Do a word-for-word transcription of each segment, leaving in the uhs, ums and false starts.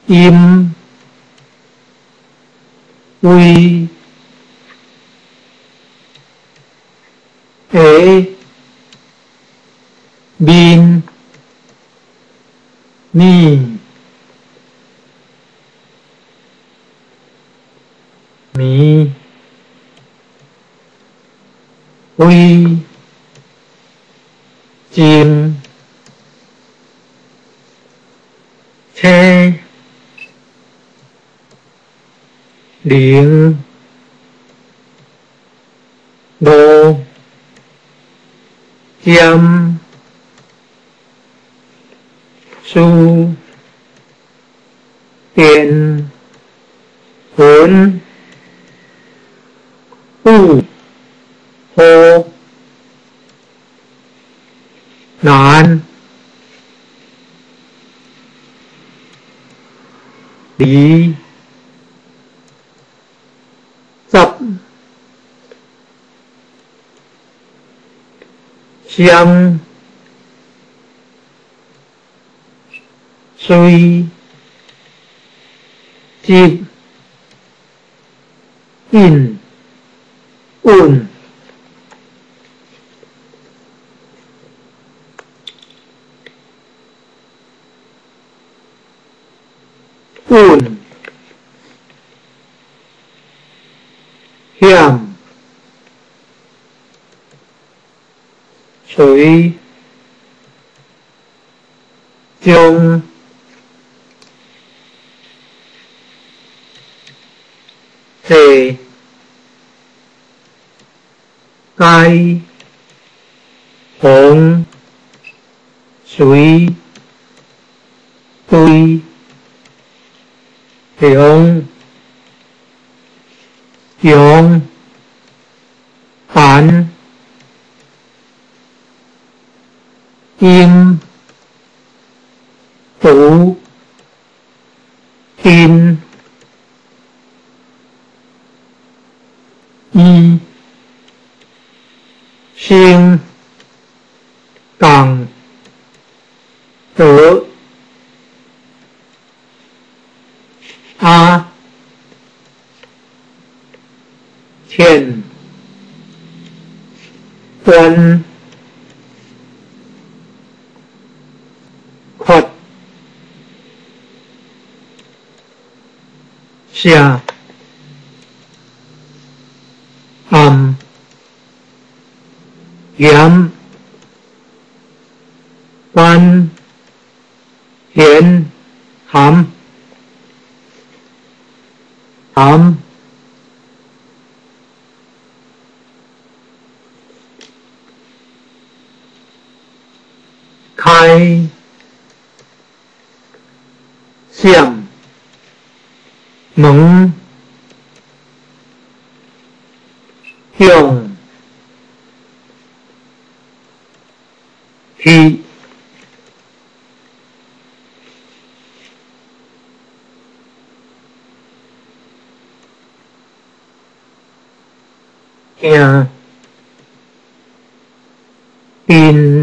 im uy ế bin ni mí uy chim xe điện đồ dâm su tiền hốn u hô nán đi dập xiêm suy chịp in ùn ùn hiểm suy chung thể cai hồn suy tui hi용用反im phủ tin y siêng càng tử a thiền quân khuất xia âm yếm quan hiến hàm hàm khai xiểm mừng hi용 thị nghe tin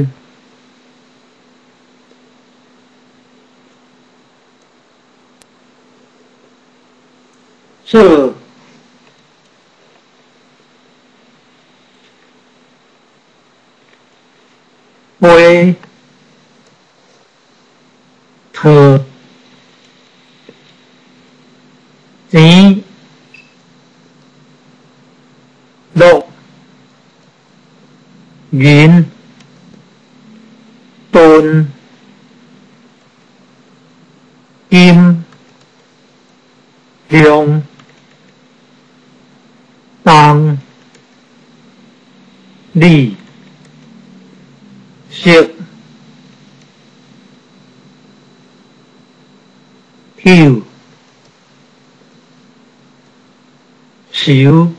sự huế thờ dí độ duyên tôn kim hi용 tàng đi siệc thiêu xíu